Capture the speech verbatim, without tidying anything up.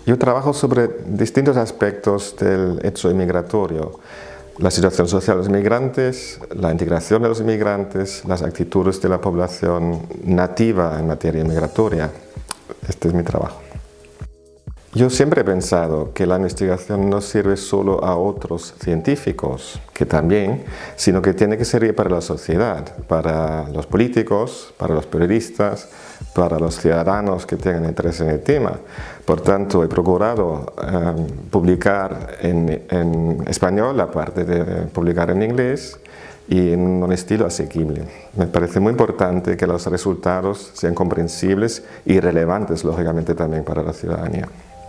Yo trabajo sobre distintos aspectos del hecho inmigratorio: la situación social de los inmigrantes, la integración de los inmigrantes, las actitudes de la población nativa en materia migratoria. Este es mi trabajo. Yo siempre he pensado que la investigación no sirve solo a otros científicos, que también, sino que tiene que servir para la sociedad, para los políticos, para los periodistas, para los ciudadanos que tengan interés en el tema. Por tanto, he procurado eh, publicar en, en español, aparte de publicar en inglés, y en un estilo asequible. Me parece muy importante que los resultados sean comprensibles y relevantes, lógicamente, también para la ciudadanía.